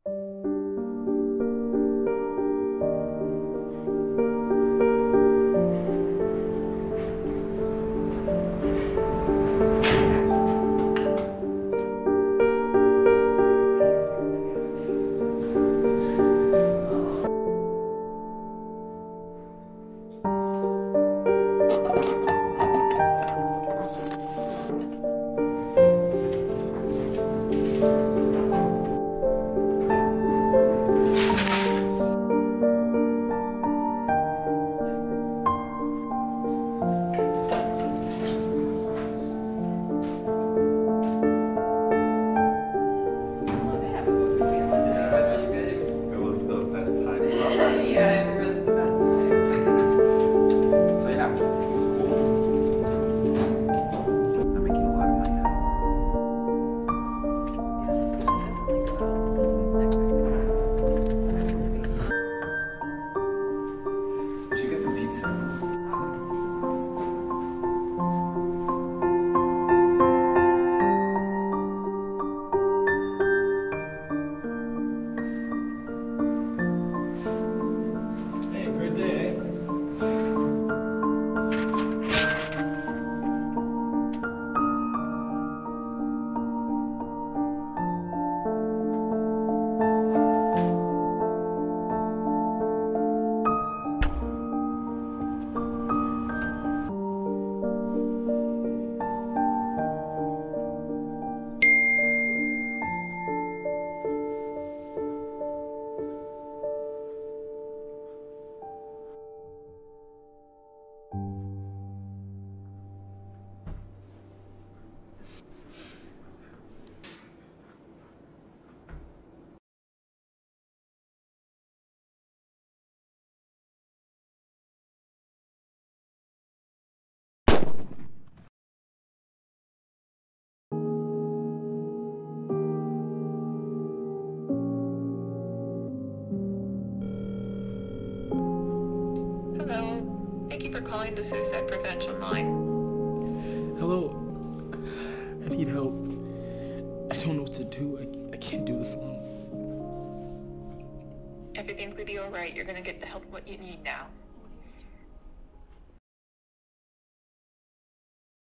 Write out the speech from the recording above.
Hello. Thank you for calling the suicide prevention line. Hello. I need help. I don't know what to do. I can't do this alone. Everything's gonna be alright. You're gonna get the help what you need now.